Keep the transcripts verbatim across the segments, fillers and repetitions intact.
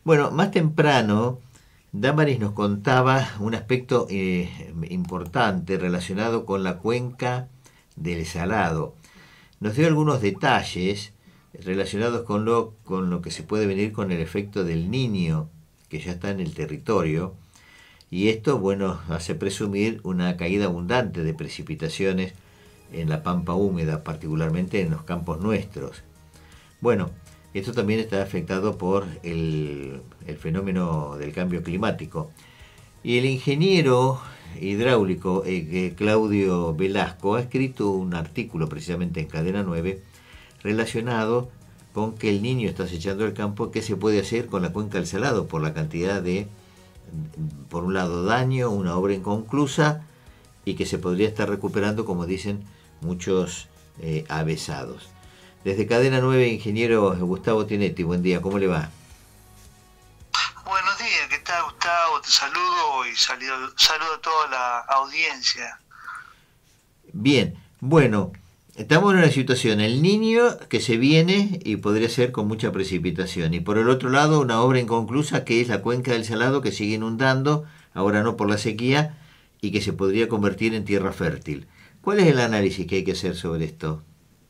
Bueno, más temprano, Damaris nos contaba un aspecto eh, importante relacionado con la cuenca del Salado. Nos dio algunos detalles relacionados con lo, con lo que se puede venir con el efecto del Niño, que ya está en el territorio, y esto, bueno, hace presumir una caída abundante de precipitaciones en la pampa húmeda, particularmente en los campos nuestros. Bueno, esto también está afectado por el, el fenómeno del cambio climático. Y el ingeniero hidráulico eh, Claudio Velasco ha escrito un artículo precisamente en Cadena nueve relacionado con que el Niño está acechando el campo, qué se puede hacer con la cuenca del Salado por la cantidad de, por un lado, daño, una obra inconclusa y que se podría estar recuperando, como dicen muchos eh, avesados. Desde Cadena nueve, ingeniero Gustavo Tinetti, buen día, ¿cómo le va? Buenos días, ¿qué tal, Gustavo? Te saludo y saludo, saludo a toda la audiencia. Bien, bueno, estamos en una situación, el Niño que se viene y podría ser con mucha precipitación, y por el otro lado una obra inconclusa que es la cuenca del Salado, que sigue inundando, ahora no por la sequía, y que se podría convertir en tierra fértil. ¿Cuál es el análisis que hay que hacer sobre esto?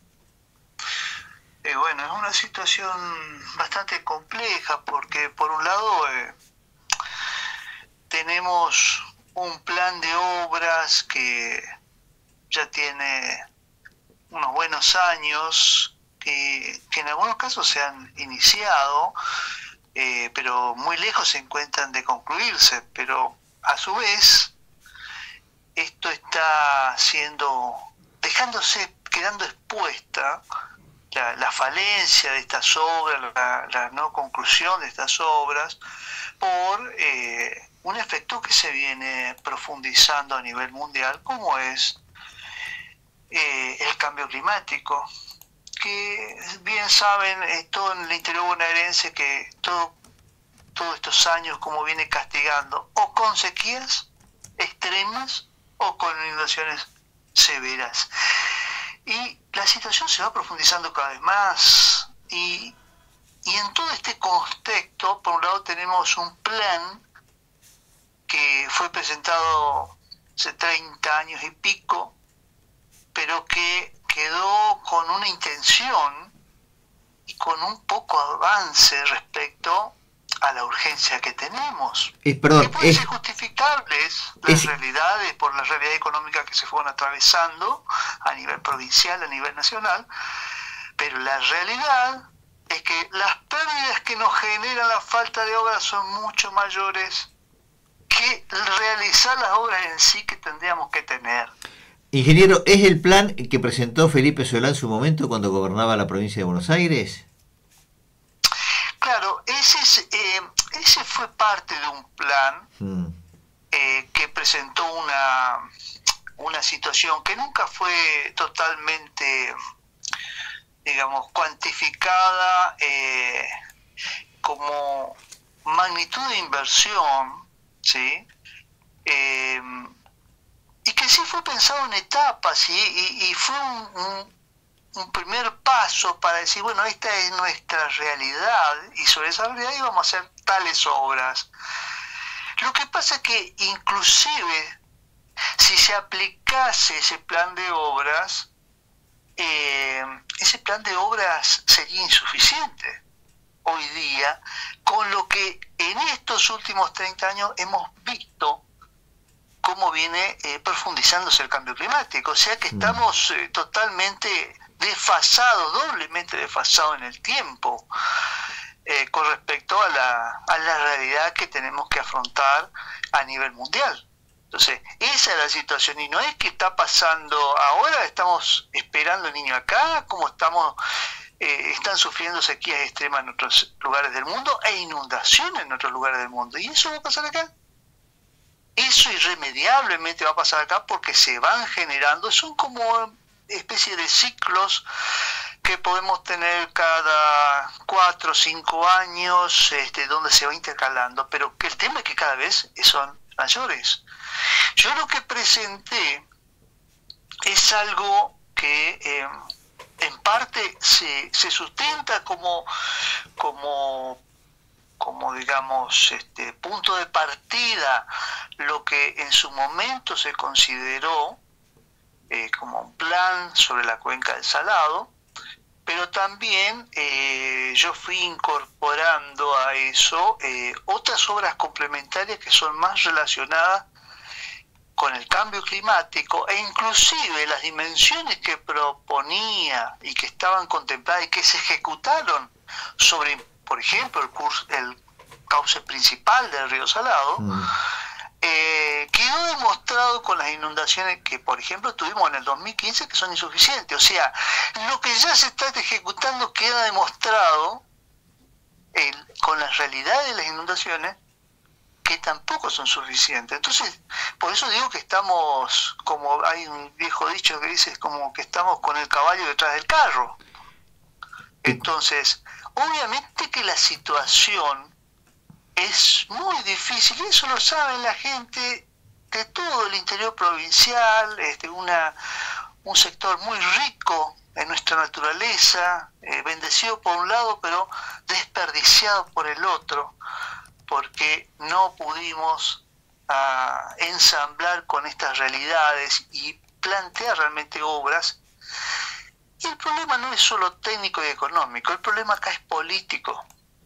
Eh, bueno, es una situación bastante compleja porque por un lado eh, tenemos un plan de obras que ya tiene unos buenos años, que, que en algunos casos se han iniciado, eh, pero muy lejos se encuentran de concluirse, pero a su vez esto está siendo, dejándose, quedando expuesta la, la falencia de estas obras, la, la no conclusión de estas obras, por eh, un efecto que se viene profundizando a nivel mundial, como es eh, el cambio climático, que bien saben eh, todo en el interior bonaerense que todo, todos estos años como viene castigando, o con sequías extremas o con inundaciones severas. Y la situación se va profundizando cada vez más, y, y en todo este contexto, por un lado tenemos un plan que fue presentado hace treinta años y pico, pero que quedó con una intención y con un poco avance respecto a la urgencia que tenemos. Eh, perdón, que pueden es, ser justificables las es, realidades por la realidad económica que se fueron atravesando a nivel provincial, a nivel nacional, pero la realidad es que las pérdidas que nos genera la falta de obras son mucho mayores que realizar las obras en sí que tendríamos que tener. ingeniero, ¿es el plan que presentó Felipe Solá en su momento cuando gobernaba la provincia de Buenos Aires? Claro, ese, es, eh, ese fue parte de un plan mm. eh, que presentó una, una situación que nunca fue totalmente, digamos, cuantificada eh, como magnitud de inversión, ¿sí? Eh, y que sí fue pensado en etapas, ¿sí? y, y fue un, un un primer paso para decir, bueno, esta es nuestra realidad y sobre esa realidad íbamos a hacer tales obras. Lo que pasa es que inclusive si se aplicase ese plan de obras, eh, ese plan de obras sería insuficiente hoy día con lo que en estos últimos treinta años hemos visto cómo viene eh, profundizándose el cambio climático. O sea que estamos eh, totalmente desfasado, doblemente desfasado en el tiempo eh, con respecto a la, a la realidad que tenemos que afrontar a nivel mundial. Entonces, esa es la situación, y no es que está pasando ahora, estamos esperando el Niño acá, como estamos, eh, están sufriendo sequías extremas en otros lugares del mundo e inundaciones en otros lugares del mundo, y eso va a pasar acá. Eso irremediablemente va a pasar acá porque se van generando, son como especie de ciclos que podemos tener cada cuatro o cinco años, este, donde se va intercalando, pero que el tema es que cada vez son mayores. Yo lo que presenté es algo que eh, en parte se, se sustenta como, como, como digamos, este, punto de partida lo que en su momento se consideró eh, como un plan sobre la cuenca del Salado, pero también eh, yo fui incorporando a eso eh, otras obras complementarias que son más relacionadas con el cambio climático, e inclusive las dimensiones que proponía y que estaban contempladas y que se ejecutaron sobre, por ejemplo, el, curso, el cauce principal del río Salado, mm. eh, quedó demostrado con las inundaciones que, por ejemplo, tuvimos en el dos mil quince, que son insuficientes. O sea, lo que ya se está ejecutando queda demostrado el, con la realidad de las inundaciones, que tampoco son suficientes. Entonces, por eso digo que estamos, como hay un viejo dicho que dice, es como que estamos con el caballo detrás del carro. Entonces, obviamente que la situación es muy difícil, y eso lo sabe la gente de todo el interior provincial, este, una, un sector muy rico en nuestra naturaleza, eh, bendecido por un lado, pero desperdiciado por el otro, porque no pudimos uh, ensamblar con estas realidades y plantear realmente obras. Y el problema no es solo técnico y económico, el problema acá es político.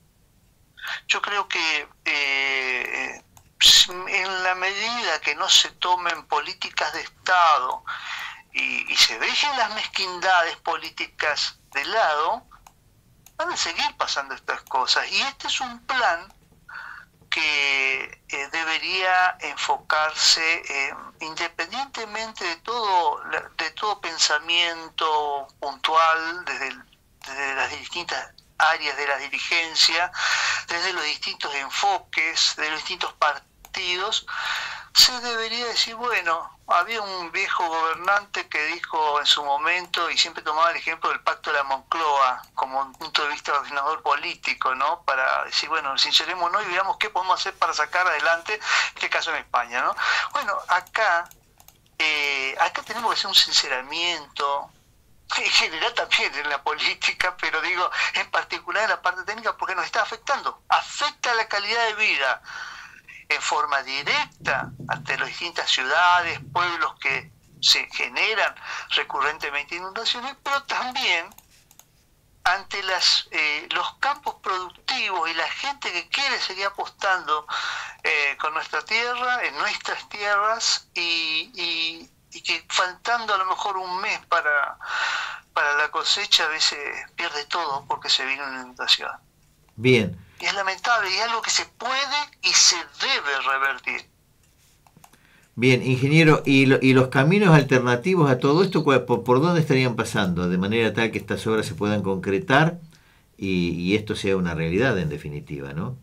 Yo creo que eh, en la medida que no se tomen políticas de Estado y, y se dejen las mezquindades políticas de lado, van a seguir pasando estas cosas. Y este es un plan que eh, debería enfocarse eh, independientemente de todo de todo pensamiento puntual desde, el, desde las distintas áreas de la dirigencia, desde los distintos enfoques, de los distintos partidos. Se debería decir, bueno, había un viejo gobernante que dijo en su momento, y siempre tomaba el ejemplo del Pacto de la Moncloa como un punto de vista ordenador político, ¿no? Para decir, bueno, sincerémonos y veamos qué podemos hacer para sacar adelante este caso en España, ¿no? Bueno, acá, eh, acá tenemos que hacer un sinceramiento, en general también en la política, pero digo, en particular en la parte técnica, porque nos está afectando, afecta la calidad de vida en forma directa ante las distintas ciudades, pueblos que se generan recurrentemente inundaciones, pero también ante las eh, los campos productivos y la gente que quiere seguir apostando eh, con nuestra tierra, en nuestras tierras, y, y, y que faltando a lo mejor un mes para, para la cosecha, a veces pierde todo porque se vino una inundación. Bien. Y es lamentable, y es algo que se puede y se debe revertir. Bien, ingeniero, ¿y, lo, y los caminos alternativos a todo esto, por, por dónde estarían pasando? De manera tal que estas obras se puedan concretar y, y esto sea una realidad en definitiva, ¿no?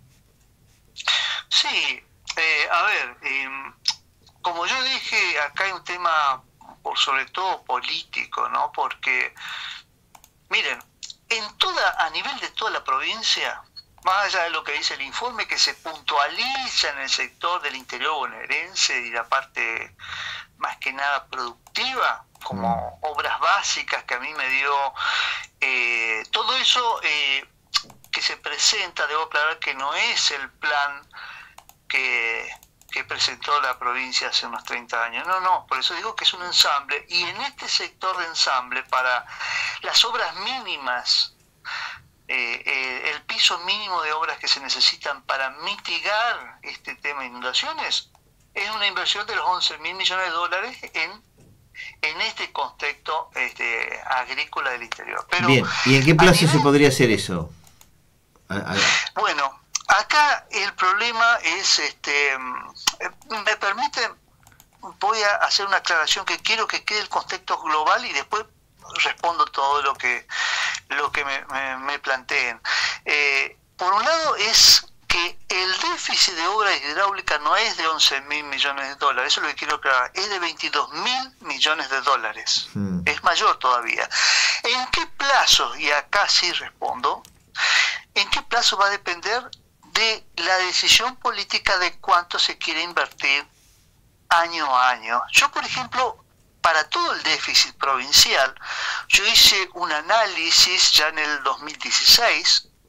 Sí, eh, a ver, eh, como yo dije, acá hay un tema, por sobre todo político, ¿no? Porque, miren, en toda, a nivel de toda la provincia, más allá de lo que dice el informe, que se puntualiza en el sector del interior bonaerense y la parte más que nada productiva, como mm. obras básicas que a mí me dio, eh, todo eso eh, que se presenta, debo aclarar que no es el plan que, que presentó la provincia hace unos treinta años, no, no, por eso digo que es un ensamble, y en este sector de ensamble, para las obras mínimas, Eh, eh, el piso mínimo de obras que se necesitan para mitigar este tema de inundaciones es una inversión de los once mil millones de dólares en, en este contexto este, agrícola del interior. Pero bien, ¿y en qué plazo nivel, se podría hacer eso? A, a... Bueno, acá el problema es, este, me permite, voy a hacer una aclaración que quiero que quede el contexto global y después respondo todo lo que lo que me, me, me planteen. Eh, por un lado es que el déficit de obra hidráulica no es de once mil millones de dólares, eso es lo que quiero aclarar, es de veintidós mil millones de dólares, mm. es mayor todavía. ¿En qué plazo? Y acá sí respondo, ¿en qué plazo va a depender de la decisión política de cuánto se quiere invertir año a año? Yo, por ejemplo, para todo el déficit provincial, yo hice un análisis ya en el dos mil dieciséis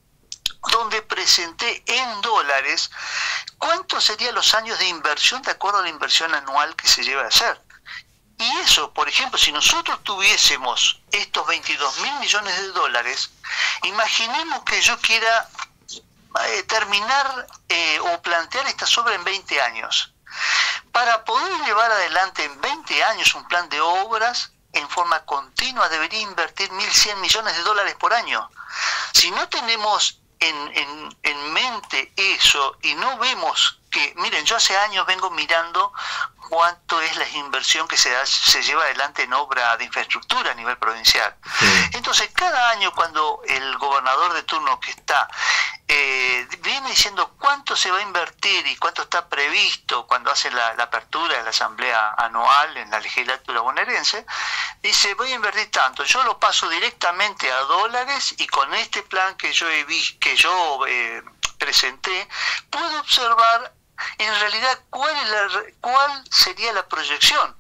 donde presenté en dólares cuántos serían los años de inversión de acuerdo a la inversión anual que se lleva a hacer. Y eso, por ejemplo, si nosotros tuviésemos estos veintidós mil millones de dólares, imaginemos que yo quiera eh, terminar eh, o plantear esta obra en veinte años. Para poder llevar adelante en veinte años un plan de obras en forma continua, debería invertir mil cien millones de dólares por año. Si no tenemos en, en, en mente eso y no vemos que, miren, yo hace años vengo mirando cuánto es la inversión que se, da, se lleva adelante en obra de infraestructura a nivel provincial. Sí. Entonces, cada año cuando el gobernador de turno que está eh, viene diciendo cuánto se va a invertir y cuánto está previsto cuando hace la, la apertura de la asamblea anual en la legislatura bonaerense, dice, voy a invertir tanto, yo lo paso directamente a dólares y con este plan que yo, he vi, que yo eh, presenté, puedo observar en realidad cuál, es la, cuál sería la proyección,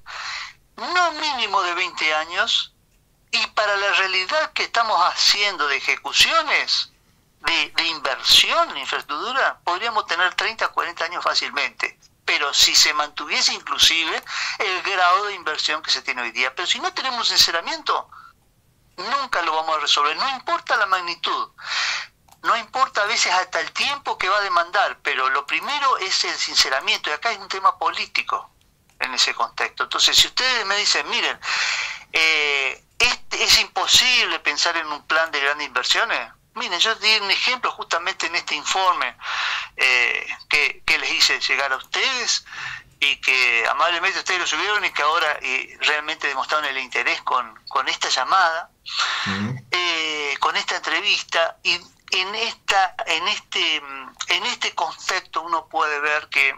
no mínimo de veinte años, y para la realidad que estamos haciendo de ejecuciones, de, de inversión en infraestructura, podríamos tener treinta, cuarenta años fácilmente, pero si se mantuviese inclusive el grado de inversión que se tiene hoy día. Pero si no tenemos sinceramiento, nunca lo vamos a resolver, no importa la magnitud. No importa a veces hasta el tiempo que va a demandar, pero lo primero es el sinceramiento, y acá es un tema político en ese contexto. Entonces, si ustedes me dicen, miren, eh, este, es imposible pensar en un plan de grandes inversiones, miren, yo di un ejemplo justamente en este informe eh, que, que les hice llegar a ustedes y que amablemente ustedes lo subieron y que ahora eh, realmente demostraron el interés con, con esta llamada, uh-huh. eh, con esta entrevista, y En esta, en este, en este contexto uno puede ver que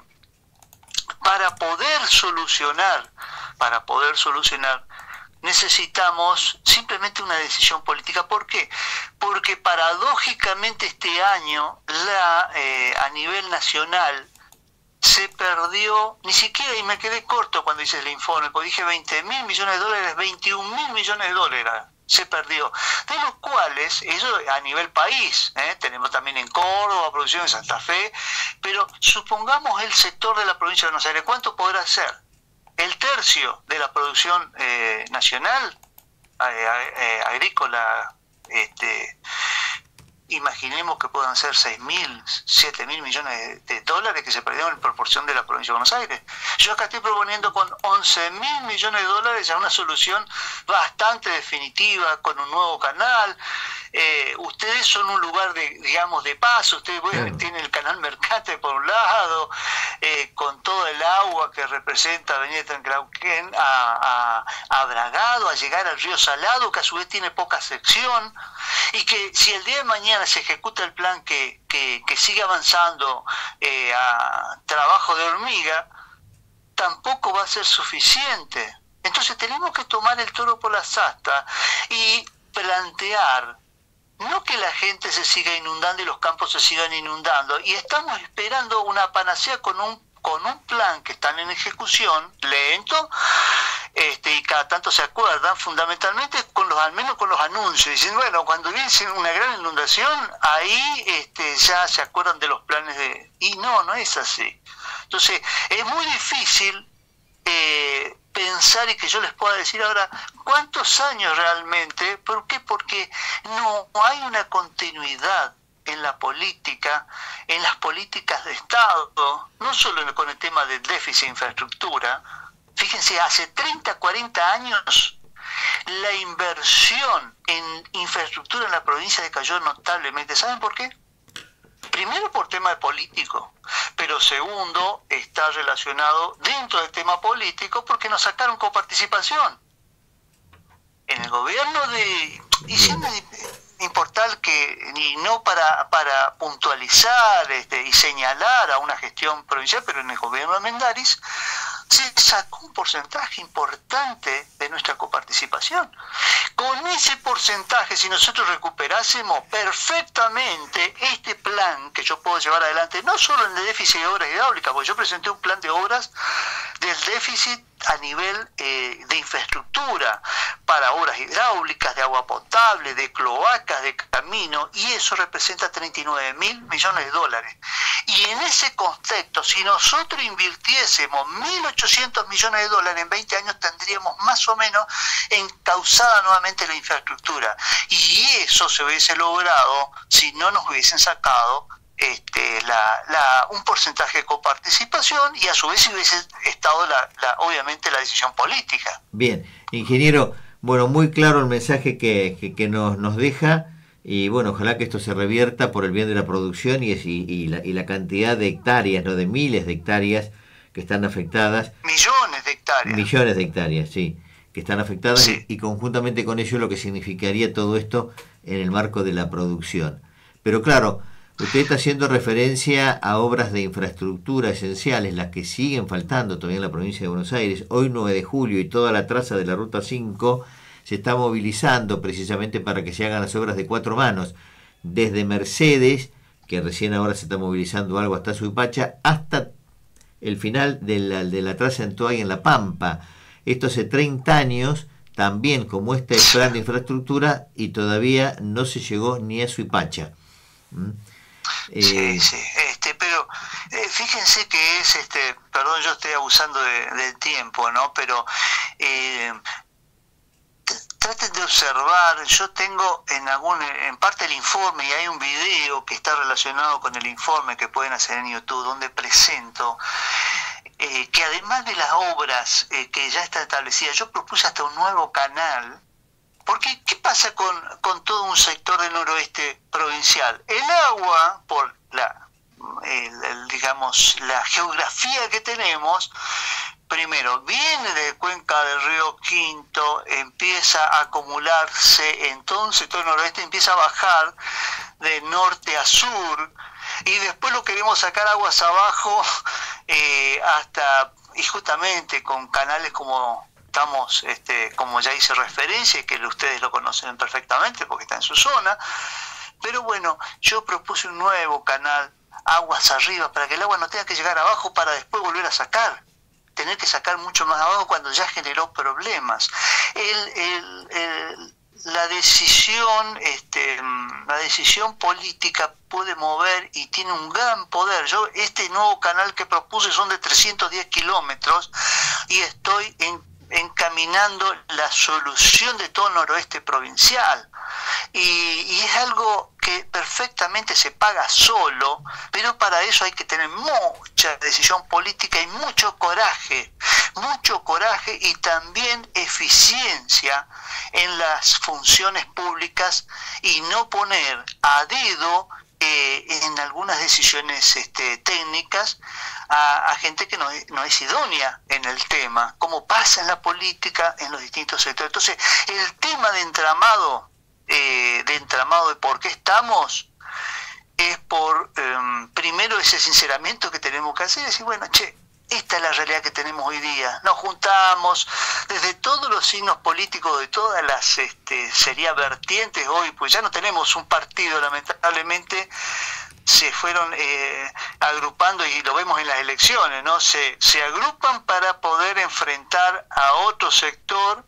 para poder solucionar, para poder solucionar, necesitamos simplemente una decisión política. ¿Por qué? Porque paradójicamente este año, la, eh, a nivel nacional, se perdió, ni siquiera, y me quedé corto cuando hice el informe, porque dije veinte mil millones de dólares, veintiún mil millones de dólares. Se perdió, de los cuales, eso a nivel país, ¿eh? Tenemos también en Córdoba, producción en Santa Fe, pero supongamos el sector de la provincia de Buenos Aires, ¿cuánto podrá ser? El tercio de la producción eh, nacional, eh, eh, agrícola, este, imaginemos que puedan ser seis mil, siete mil millones de, de dólares que se perdieron en proporción de la provincia de Buenos Aires. Yo acá estoy proponiendo con once mil millones de dólares ya una solución bastante definitiva, con un nuevo canal. Eh, ustedes son un lugar de, digamos, de paso. Ustedes bueno, tienen el canal Mercante por un lado, eh, con todo el agua que representa Avenida Trenclauquén a, a, a Bragado, a llegar al río Salado, que a su vez tiene poca sección, y que si el día de mañana se ejecuta el plan que, que, que sigue avanzando eh, a trabajo de hormiga, tampoco va a ser suficiente. Entonces tenemos que tomar el toro por las astas y plantear, no que la gente se siga inundando y los campos se sigan inundando, y estamos esperando una panacea con un con un plan que están en ejecución, lento, este, y cada tanto se acuerdan, fundamentalmente con los, al menos con los anuncios, dicen, bueno, cuando viene una gran inundación, ahí este, ya se acuerdan de los planes de... Y no, no es así. Entonces, es muy difícil eh, pensar y que yo les pueda decir ahora cuántos años realmente. ¿Por qué? Porque no hay una continuidad en la política, en las políticas de Estado, no solo con el tema del déficit de infraestructura. Fíjense, hace treinta, cuarenta años la inversión en infraestructura en la provincia decayó notablemente. ¿Saben por qué? Primero por tema de político, pero segundo está relacionado dentro del tema político porque nos sacaron coparticipación. En el gobierno de... Y siempre importante que, y no para, para puntualizar este, y señalar a una gestión provincial, pero en el gobierno de Mendaris se sacó un porcentaje importante de nuestra coparticipación. Con ese porcentaje, si nosotros recuperásemos perfectamente este plan que yo puedo llevar adelante, no solo en el déficit de obras hidráulicas, porque yo presenté un plan de obras del déficit a nivel eh, de infraestructura para obras hidráulicas, de agua potable, de cloacas, de camino, y eso representa treinta y nueve mil millones de dólares. Y en ese contexto, si nosotros invirtiésemos mil ochocientos millones de dólares en veinte años, tendríamos más o menos encauzada nuevamente la infraestructura. Y eso se hubiese logrado si no nos hubiesen sacado Este, la, la, un porcentaje de coparticipación, y a su vez hubiese estado la, la, obviamente la decisión política. Bien, ingeniero, bueno, muy claro el mensaje que, que, que nos, nos deja, y bueno, ojalá que esto se revierta por el bien de la producción y, y, y, la, y la cantidad de hectáreas, no de miles de hectáreas que están afectadas. Millones de hectáreas. Millones de hectáreas, sí, que están afectadas, sí. y, y conjuntamente con ello lo que significaría todo esto en el marco de la producción. Pero claro, usted está haciendo referencia a obras de infraestructura esenciales, las que siguen faltando todavía en la provincia de Buenos Aires. Hoy, nueve de julio, y toda la traza de la Ruta cinco se está movilizando precisamente para que se hagan las obras de cuatro manos, desde Mercedes, que recién ahora se está movilizando algo, hasta Suipacha, hasta el final de la, de la traza en Toay, en La Pampa. Esto hace treinta años, también como este plan de infraestructura, y todavía no se llegó ni a Suipacha. ¿Mm? Eh, sí, sí, este, pero eh, fíjense que es, este, perdón, yo estoy abusando de, del tiempo, ¿no? Pero eh, traten de observar. Yo tengo en algún, en parte el informe, y hay un video que está relacionado con el informe que pueden hacer en YouTube, donde presento eh, que además de las obras eh, que ya están establecidas, yo propuse hasta un nuevo canal. Porque, ¿qué pasa con, con todo un sector del noroeste provincial? El agua, por la, el, el, digamos, la geografía que tenemos, primero, viene de cuenca del río Quinto, empieza a acumularse, entonces todo el noroeste empieza a bajar de norte a sur, y después lo queremos sacar aguas abajo, eh, hasta, y justamente con canales como... Estamos, este, como ya hice referencia, y que ustedes lo conocen perfectamente porque está en su zona, pero bueno, yo propuse un nuevo canal, aguas arriba, para que el agua no tenga que llegar abajo para después volver a sacar, tener que sacar mucho más abajo cuando ya generó problemas. El, el, el, la decisión, este, la decisión política puede mover y tiene un gran poder. Yo este nuevo canal que propuse son de trescientos diez kilómetros, y estoy en encaminando la solución de todo el noroeste provincial, y, y es algo que perfectamente se paga solo, pero para eso hay que tener mucha decisión política y mucho coraje, mucho coraje y también eficiencia en las funciones públicas, y no poner a dedo eh, en algunas decisiones este, técnicas A, a gente que no, no es idónea en el tema, como pasa en la política en los distintos sectores. Entonces, el tema de entramado, eh, de entramado de por qué estamos, es por, eh, primero, ese sinceramiento que tenemos que hacer, y decir, bueno, che, esta es la realidad que tenemos hoy día. Nos juntamos desde todos los signos políticos, de todas las, este, sería vertientes hoy, pues ya no tenemos un partido, lamentablemente, se fueron eh, agrupando, y lo vemos en las elecciones, ¿no? Se, se agrupan para poder enfrentar a otro sector,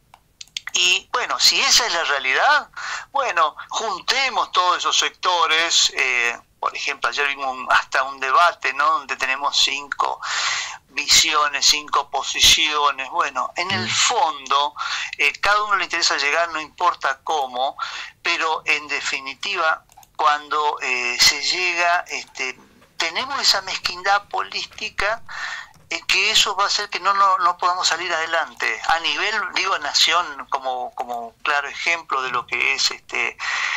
y bueno, si esa es la realidad, bueno, juntemos todos esos sectores. Eh, por ejemplo, ayer vimos un, hasta un debate, ¿no? Donde tenemos cinco visiones, cinco posiciones. Bueno, en el fondo, eh, cada uno le interesa llegar, no importa cómo, pero en definitiva, cuando eh, se llega, este, tenemos esa mezquindad política, eh, que eso va a hacer que no, no, no podamos salir adelante. A nivel, digo, nación, como, como claro ejemplo de lo que es este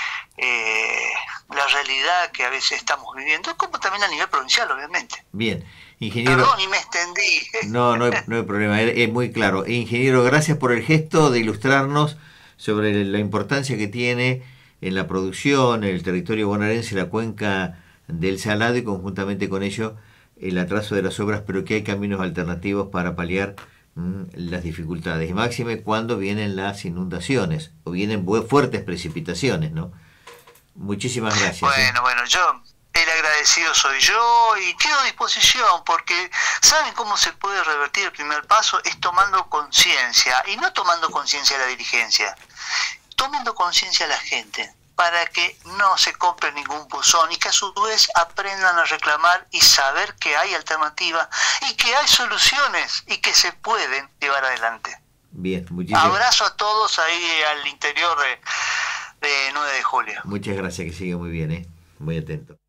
eh, la realidad que a veces estamos viviendo, como también a nivel provincial, obviamente. Bien, ingeniero. Perdón, y me extendí. No, no hay, no hay problema, es muy claro. Ingeniero, gracias por el gesto de ilustrarnos sobre la importancia que tiene en la producción, en el territorio bonaerense, la cuenca del Salado, y conjuntamente con ello el atraso de las obras, pero que hay caminos alternativos para paliar mmm, las dificultades. Y máxime cuando vienen las inundaciones o vienen fuertes precipitaciones, ¿no? Muchísimas gracias. Bueno, ¿eh? bueno, yo el agradecido soy yo y quedo a disposición, porque ¿saben cómo se puede revertir el primer paso? Es tomando conciencia, y no tomando conciencia de la dirigencia, tomando conciencia a la gente, para que no se compre ningún buzón y que a su vez aprendan a reclamar y saber que hay alternativas y que hay soluciones y que se pueden llevar adelante. Bien, muchísimas abrazo a todos ahí al interior de, de nueve de julio. Muchas gracias, que siga muy bien, ¿eh? Muy atento.